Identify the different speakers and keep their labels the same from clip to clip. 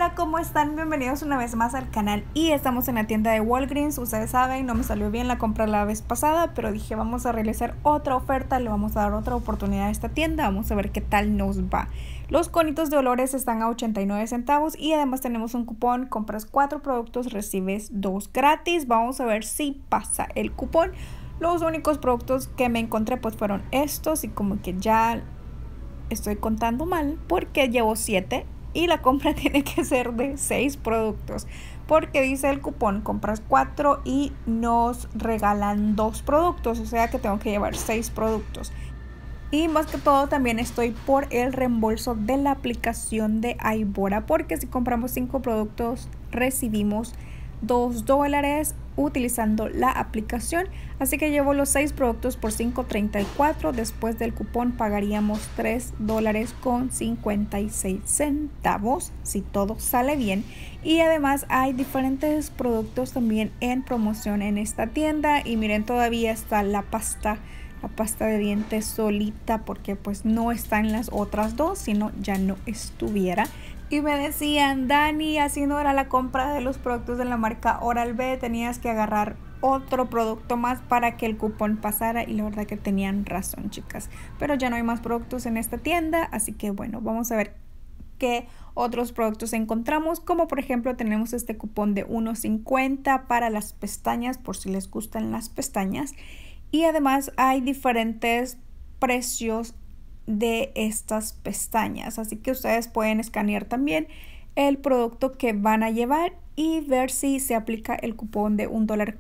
Speaker 1: Hola, ¿cómo están? Bienvenidos una vez más al canal y estamos en la tienda de Walgreens. Ustedes saben, no me salió bien la compra la vez pasada, pero dije vamos a realizar otra oferta, le vamos a dar otra oportunidad a esta tienda, vamos a ver qué tal nos va. Los conitos de olores están a 89 centavos y además tenemos un cupón, compras 4 productos, recibes 2 gratis. Vamos a ver si pasa el cupón. Los únicos productos que me encontré pues fueron estos y como que ya estoy contando mal porque llevo 7 y la compra tiene que ser de 6 productos porque dice el cupón compras 4 y nos regalan 2 productos, o sea que tengo que llevar 6 productos. Y más que todo también estoy por el reembolso de la aplicación de Aibora, porque si compramos 5 productos recibimos $2 utilizando la aplicación. Así que llevo los 6 productos por $5.34. Después del cupón pagaríamos $3.56 si todo sale bien. Y además hay diferentes productos también en promoción en esta tienda. Y miren, todavía está la pasta de dientes solita porque pues no está en las otras dos, sino ya no estuviera. Y me decían, Dani, así no era la compra de los productos de la marca Oral-B, tenías que agarrar otro producto más para que el cupón pasara, y la verdad que tenían razón, chicas, pero ya no hay más productos en esta tienda, así que bueno, vamos a ver qué otros productos encontramos, como por ejemplo tenemos este cupón de $1.50 para las pestañas, por si les gustan las pestañas. Y además hay diferentes precios de estas pestañas, así que ustedes pueden escanear también el producto que van a llevar y ver si se aplica el cupón de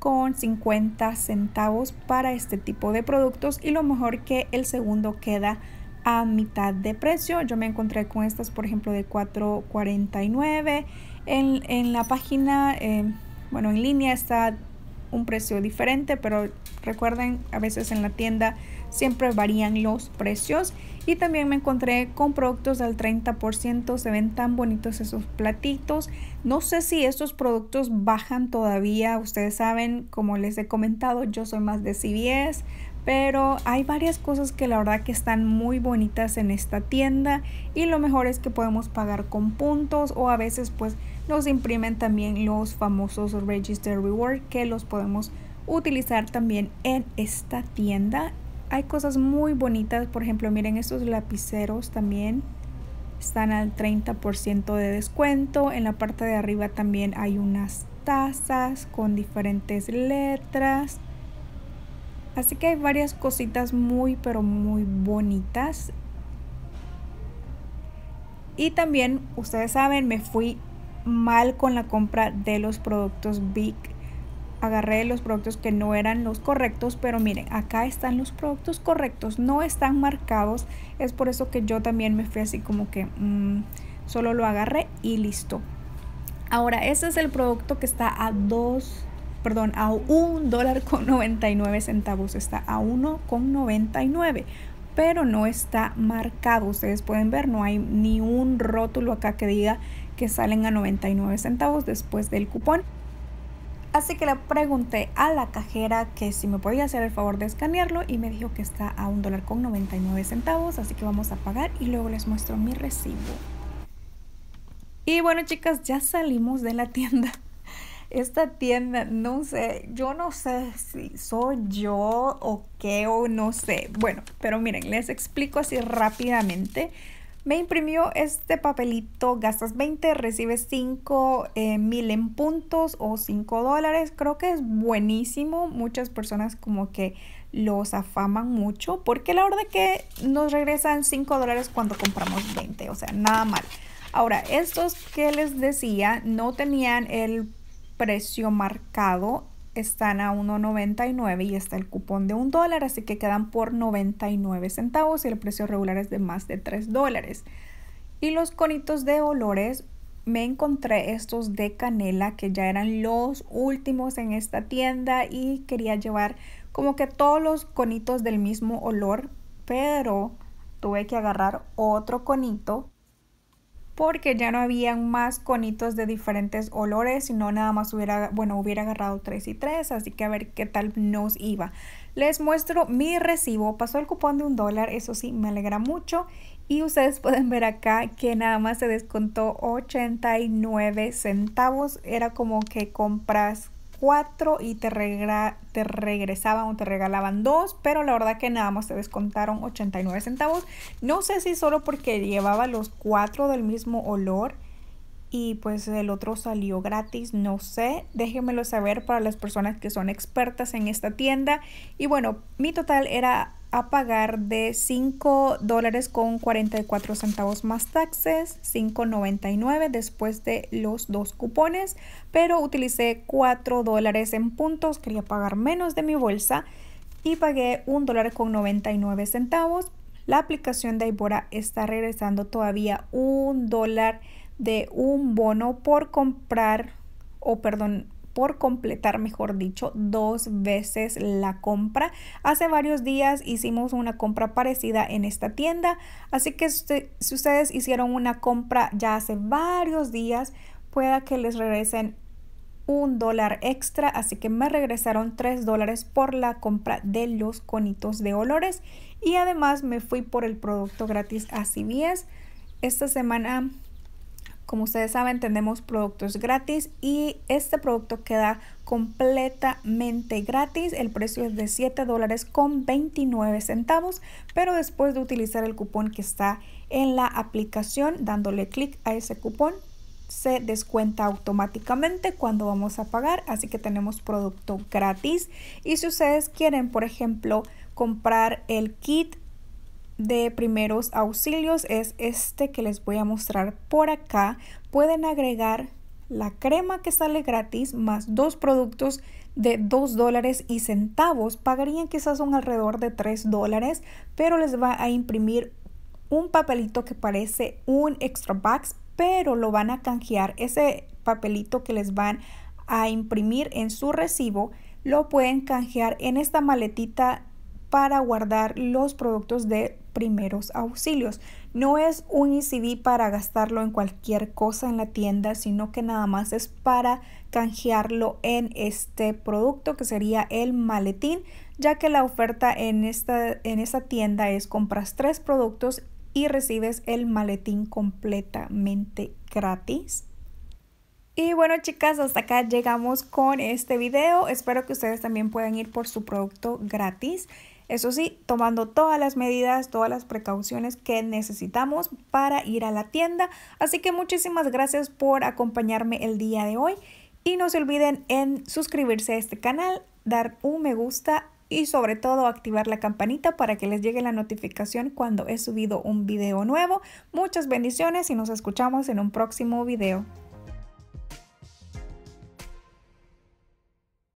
Speaker 1: $1.50 para este tipo de productos, y lo mejor que el segundo queda a mitad de precio. Yo me encontré con estas por ejemplo de $4.49 en la página, bueno, en línea está un precio diferente, pero recuerden, a veces en la tienda siempre varían los precios. Y también me encontré con productos al 30%, se ven tan bonitos esos platitos. No sé si estos productos bajan todavía, ustedes saben, como les he comentado, yo soy más de CVS, pero hay varias cosas que la verdad que están muy bonitas en esta tienda, y lo mejor es que podemos pagar con puntos, o a veces pues nos imprimen también los famosos Register Reward que los podemos utilizar también en esta tienda. Hay cosas muy bonitas, por ejemplo miren, estos lapiceros también están al 30% de descuento. En la parte de arriba también hay unas tazas con diferentes letras, así que hay varias cositas muy pero muy bonitas. Y también ustedes saben, me fui mal con la compra de los productos Big. Agarré los productos que no eran los correctos, pero miren, acá están los productos correctos, no están marcados. Es por eso que yo también me fui así como que solo lo agarré y listo. Ahora, ese es el producto que está a $1.99, está a $1.99, pero no está marcado. Ustedes pueden ver, no hay ni un rótulo acá que diga que salen a 99 centavos después del cupón. Así que le pregunté a la cajera que si me podía hacer el favor de escanearlo, y me dijo que está a $1.99, así que vamos a pagar y luego les muestro mi recibo. Y bueno, chicas, ya salimos de la tienda. Esta tienda, no sé, yo no sé si soy yo o qué, o no sé. Bueno, pero miren, les explico así rápidamente. Me imprimió este papelito, gastas 20, recibes 5,000 en puntos o $5. Creo que es buenísimo. Muchas personas como que los afaman mucho, porque la verdad que nos regresan $5 cuando compramos 20, o sea, nada mal. Ahora, estos que les decía no tenían el precio marcado, están a $1.99 y está el cupón de $1, así que quedan por 99 centavos y el precio regular es de más de $3. Y los conitos de olores, me encontré estos de canela que ya eran los últimos en esta tienda, y quería llevar como que todos los conitos del mismo olor, pero tuve que agarrar otro conito porque ya no habían más conitos de diferentes olores, sino nada más hubiera agarrado 3 y 3, así que a ver qué tal nos iba. les muestro mi recibo. Pasó el cupón de $1, eso sí, me alegra mucho. Y ustedes pueden ver acá que nada más se descontó 89 centavos. Era como que compras 4 y te regresaban o te regalaban 2, pero la verdad que nada más te descontaron 89 centavos. No sé si solo porque llevaba los 4 del mismo olor y pues el otro salió gratis, no sé, déjenmelo saber para las personas que son expertas en esta tienda. Y bueno, mi total era a pagar de $5 con 44 centavos más taxes, $5.99 después de los 2 cupones, pero utilicé $4 en puntos, quería pagar menos de mi bolsa y pagué $1 con 99 centavos. La aplicación de Aibora está regresando todavía $1 de un bono por comprar, por completar, mejor dicho, 2 veces la compra. Hace varios días hicimos una compra parecida en esta tienda, así que si ustedes hicieron una compra ya hace varios días, pueda que les regresen $1 extra, así que me regresaron $3 por la compra de los conitos de olores y además me fui por el producto gratis a CVS. Esta semana, como ustedes saben, tenemos productos gratis y este producto queda completamente gratis. El precio es de $7 con 29 centavos, pero después de utilizar el cupón que está en la aplicación, dándole clic a ese cupón, se descuenta automáticamente cuando vamos a pagar, así que tenemos producto gratis. Y si ustedes quieren, por ejemplo, comprar el kit de primeros auxilios, es este que les voy a mostrar por acá, pueden agregar la crema que sale gratis más 2 productos de $2 y centavos. Pagarían quizás un alrededor de $3, pero les va a imprimir un papelito que parece un extra box, pero lo van a canjear. Ese papelito que les van a imprimir en su recibo lo pueden canjear en esta maletita para guardar los productos de primeros auxilios. No es un ECV para gastarlo en cualquier cosa en la tienda, sino que nada más es para canjearlo en este producto que sería el maletín, ya que la oferta en esta tienda es compras 3 productos y recibes el maletín completamente gratis. Y bueno, chicas, hasta acá llegamos con este video. Espero que ustedes también puedan ir por su producto gratis. Eso sí, tomando todas las medidas, todas las precauciones que necesitamos para ir a la tienda. Así que muchísimas gracias por acompañarme el día de hoy. Y no se olviden en suscribirse a este canal, dar un me gusta y sobre todo activar la campanita para que les llegue la notificación cuando he subido un video nuevo. Muchas bendiciones y nos escuchamos en un próximo video.